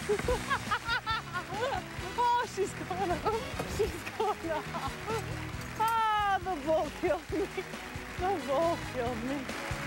Oh, she's gone up. She's gone up. Ah, the ball killed me. The ball killed me.